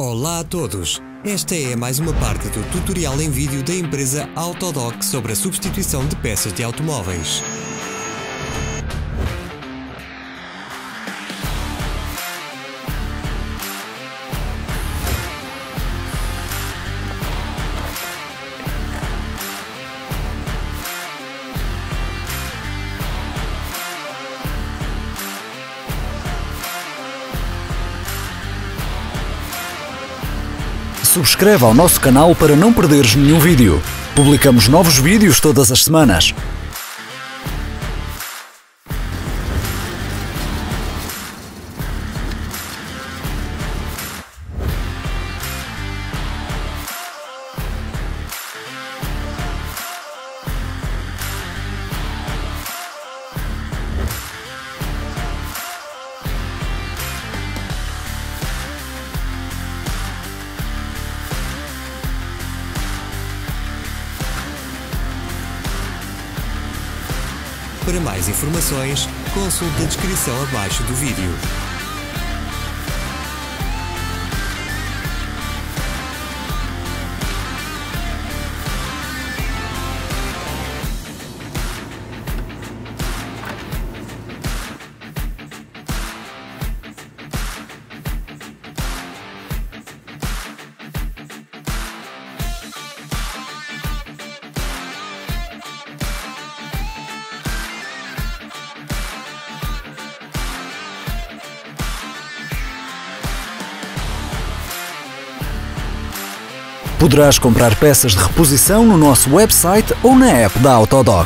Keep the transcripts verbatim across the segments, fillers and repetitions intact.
Olá a todos! Esta é mais uma parte do tutorial em vídeo da empresa Autodoc sobre a substituição de peças de automóveis. Subscreva ao nosso canal para não perderes nenhum vídeo. Publicamos novos vídeos todas as semanas. Para mais informações, consulte a descrição abaixo do vídeo. Poderás comprar peças de reposição no nosso website ou na app da Autodoc.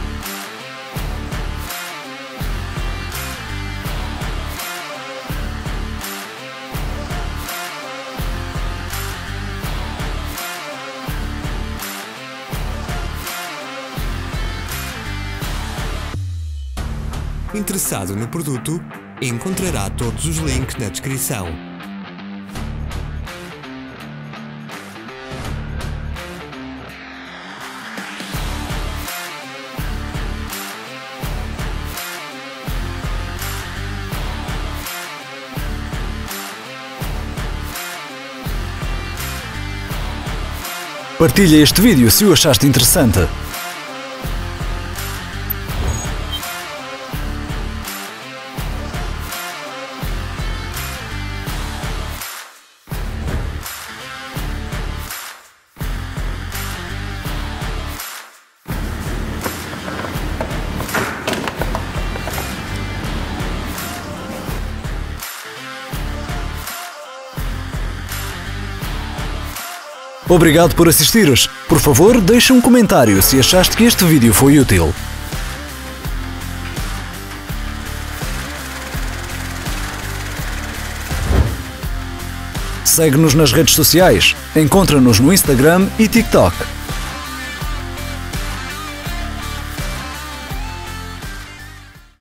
Interessado no produto, encontrará todos os links na descrição. Partilha este vídeo se o achaste interessante. Obrigado por assistires. Por favor, deixa um comentário se achaste que este vídeo foi útil. Segue-nos nas redes sociais. Encontra-nos no Instagram e TikTok.